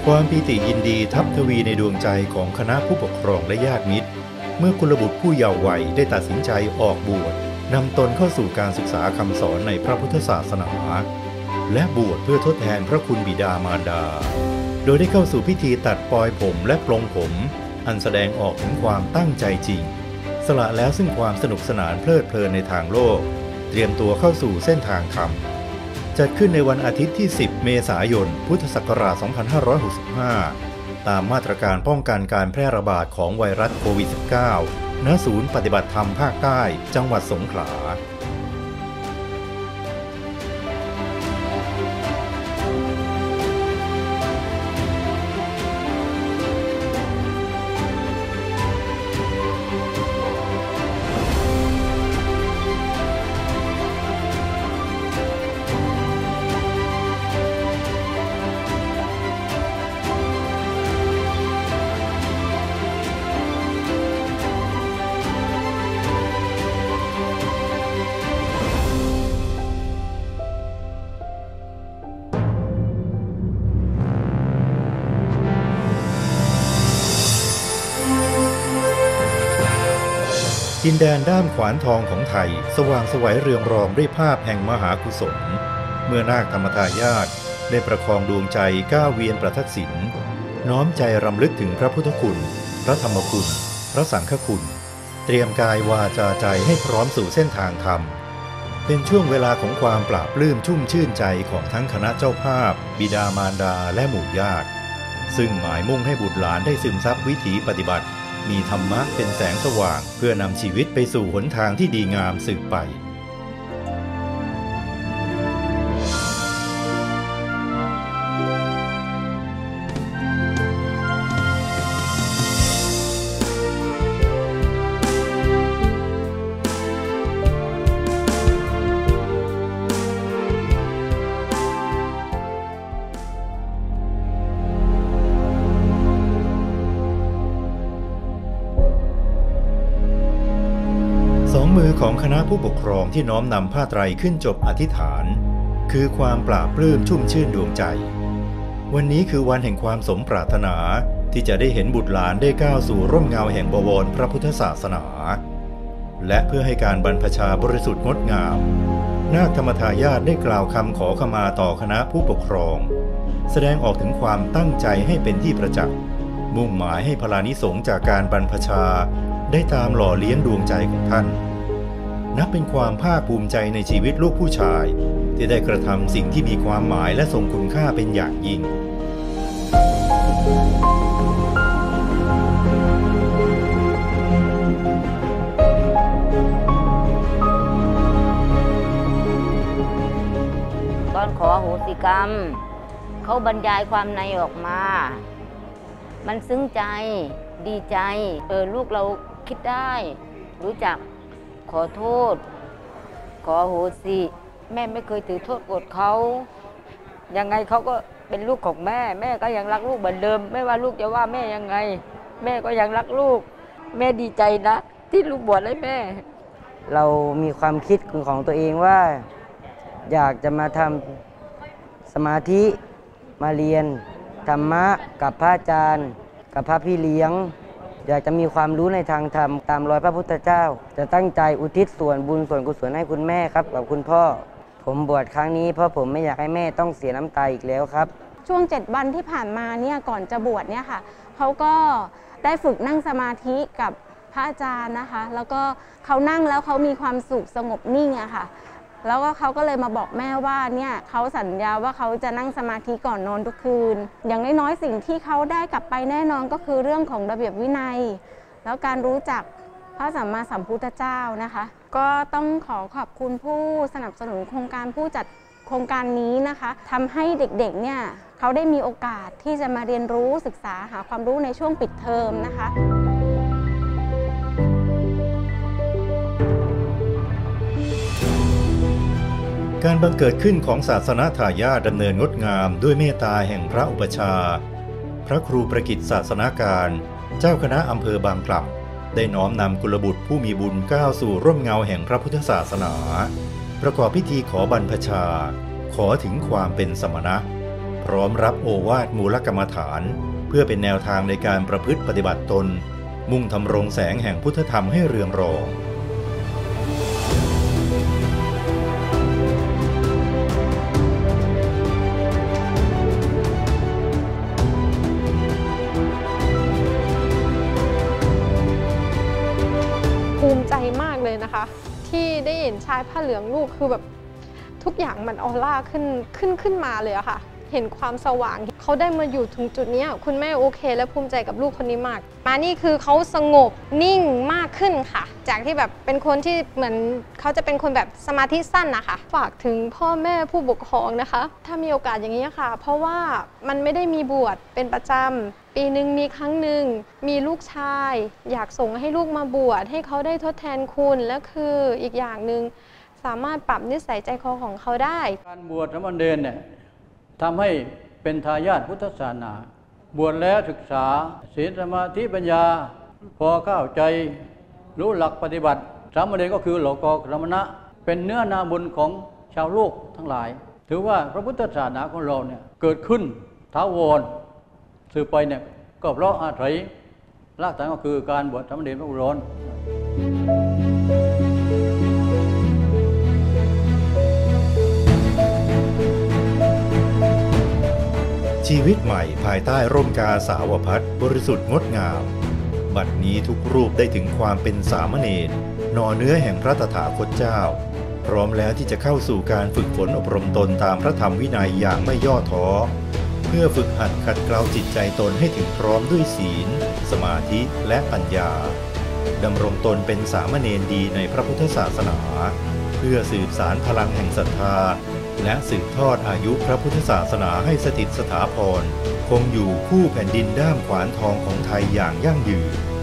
ความปีติยินดีทับทวีในดวงใจของคณะผู้ปกครองและญาติมิตรเมื่อกุลบุตรผู้เยาว์วัยได้ตัดสินใจออกบวชนำตนเข้าสู่การศึกษาคำสอนในพระพุทธศาสนาและบวชเพื่อทดแทนพระคุณบิดามารดาโดยได้เข้าสู่พิธีตัดปลอยผมและปลงผมอันแสดงออกถึงความตั้งใจจริงสละแล้วซึ่งความสนุกสนานเพลิดเพลินในทางโลกเตรียมตัวเข้าสู่เส้นทางธรรมจัดขึ้นในวันอาทิตย์ที่ 10 เมษายน พุทธศักราช 2565 ตามมาตรการป้องกันการแพร่ระบาดของไวรัสโควิด -19 ณ ศูนย์ปฏิบัติธรรมภาคใต้ จังหวัดสงขลาดินแดนด้ามขวานทองของไทยสว่างไสวเรืองรองด้วยภาพแห่งมหากุศลเมื่อนาคธรรมทายาทได้ประคองดวงใจก้าวเวียนประทักษิณน้อมใจรำลึกถึงพระพุทธคุณพระธรรมคุณพระสังฆคุณเตรียมกายวาจาใจให้พร้อมสู่เส้นทางธรรมเป็นช่วงเวลาของความปราบปลื้มชุ่มชื่นใจของทั้งคณะเจ้าภาพบิดามารดาและหมู่ญาติซึ่งหมายมุ่งให้บุตรหลานได้ซึมซับวิถีปฏิบัติมีธรรมะเป็นแสงสว่างเพื่อนำชีวิตไปสู่หนทางที่ดีงามสืบไปมือของคณะผู้ปกครองที่น้อมนำผ้าไตรขึ้นจบอธิษฐานคือความปราบปลื้มชุ่มชื่นดวงใจวันนี้คือวันแห่งความสมปรารถนาที่จะได้เห็นบุตรหลานได้ก้าวสู่ร่มเงาแห่งบวรพระพุทธศาสนาและเพื่อให้การบรรพชาบริสุทธิ์งดงามนาคธรรมทายาทได้กล่าวคำขอขมาต่อคณะผู้ปกครองแสดงออกถึงความตั้งใจให้เป็นที่ประจักษ์มุ่งหมายให้พลานิสงส์จากการบรรพชาได้ตามหล่อเลี้ยงดวงใจของท่านนับเป็นความภาคภูมิใจในชีวิตลูกผู้ชายที่ได้กระทำสิ่งที่มีความหมายและทรงคุณค่าเป็นอย่างยิ่งตอนขออโหสิกรรมเขาบรรยายความในออกมามันซึ้งใจดีใจลูกเราคิดได้รู้จักขอโทษขออโหสิแม่ไม่เคยถือโทษโกรธเขายังไงเขาก็เป็นลูกของแม่แม่ก็ยังรักลูกเหมือนเดิมไม่ว่าลูกจะว่าแม่ยังไงแม่ก็ยังรักลูกแม่ดีใจนะที่ลูกบวชให้แม่เรามีความคิดของตัวเองว่าอยากจะมาทำสมาธิมาเรียนธรรมะกับพระอาจารย์กับพระพี่เลี้ยงอยากจะมีความรู้ในทางธรรมตามรอยพระพุทธเจ้าจะตั้งใจอุทิศส่วนบุญส่วนกุศลให้คุณแม่ครับกับคุณพ่อผมบวชครั้งนี้เพราะผมไม่อยากให้แม่ต้องเสียน้ำตาอีกแล้วครับช่วง7 วันที่ผ่านมาเนี่ยก่อนจะบวชเนี่ยค่ะเขาก็ได้ฝึกนั่งสมาธิกับพระอาจารย์นะคะแล้วก็เขานั่งแล้วเขามีความสุขสงบนิ่งอะค่ะแล้วก็เขาก็เลยมาบอกแม่ว่าเนี่ยเขาสัญญาว่าเขาจะนั่งสมาธิก่อนนอนทุกคืนอย่างน้อยๆสิ่งที่เขาได้กลับไปแน่นอนก็คือเรื่องของระเบียบวินัยแล้วการรู้จักพระสัมมาสัมพุทธเจ้านะคะก็ต้องขอบคุณผู้สนับสนุนโครงการผู้จัดโครงการนี้นะคะทำให้เด็กๆเนี่ยเขาได้มีโอกาสที่จะมาเรียนรู้ศึกษาหาความรู้ในช่วงปิดเทอมนะคะการบังเกิดขึ้นของศาสนทายาทดำเนินงดงามด้วยเมตตาแห่งพระอุปชาพระครูประกิตศาสนาการเจ้าคณะอำเภอบางกล่ำได้น้อมนำกุลบุตรผู้มีบุญก้าวสู่ร่มเงาแห่งพระพุทธศาสนาประกอบพิธีขอบรรพชาขอถึงความเป็นสมณะพพร้อมรับโอวาทมูลกรรมฐานเพื่อเป็นแนวทางในการประพฤติปฏิบัติตนมุ่งทำรงแสงแห่งพุทธธรรมให้เรืองรองภูมิใจมากเลยนะคะที่ได้เห็นชายผ้าเหลืองลูกคือแบบทุกอย่างมันออร่าขึ้นมาเลยอะค่ะเห็นความสว่างเขาได้มาอยู่ถึงจุดนี้คุณแม่โอเคและภูมิใจกับลูกคนนี้มากมานี่คือเขาสงบนิ่งมากขึ้นค่ะจากที่แบบเป็นคนที่เหมือนเขาจะเป็นคนแบบสมาธิสั้นนะคะฝากถึงพ่อแม่ผู้ปกครองนะคะถ้ามีโอกาสอย่างนี้ค่ะเพราะว่ามันไม่ได้มีบวชเป็นประจำปีหนึ่งมีครั้งหนึ่งมีลูกชายอยากส่งให้ลูกมาบวชให้เขาได้ทดแทนคุณและคืออีกอย่างหนึ่งสามารถปรับนิสัยใจคอของเขาได้การบวชสามเณรเนี่ยทำให้เป็นทายาทพุทธศาสนาบวชแล้วศึกษาศีลสมาธิปัญญาพอเข้าใจรู้หลักปฏิบัติสามเณรก็คือโลกกรมณะเป็นเนื้อนาบุญของชาวโลกทั้งหลายถือว่าพระพุทธศาสนาของเราเนี่ยเกิดขึ้นถาวรสืบไปเนี่ยก็เพราะอาศัยรากฐานก็คือการบวชสามเณรพระอุรนชีวิตใหม่ภายใต้ร่มกาสาวพัสบริสุทธิ์งดงามบัดนี้ทุกรูปได้ถึงความเป็นสามเณรหน่อเนื้อแห่งพระตถาคตเจ้าพร้อมแล้วที่จะเข้าสู่การฝึกฝนอบรมตนตามพระธรรมวินัยอย่างไม่ย่อท้อเพื่อฝึกหัดขัดเกลาจิตใจตนให้ถึงพร้อมด้วยศีลสมาธิและปัญญาดำรงตนเป็นสามเณรดีในพระพุทธศาสนาเพื่อสืบสานพลังแห่งศรัทธาและสืบทอดอายุพระพุทธศาสนาให้สถิตสถาพรคงอยู่คู่แผ่นดินด้ามขวานทองของไทยอย่างยั่งยืน